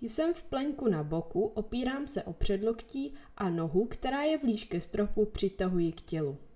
Jsem v plenku na boku, opírám se o předloktí a nohu, která je blíž ke stropu, přitahuji k tělu.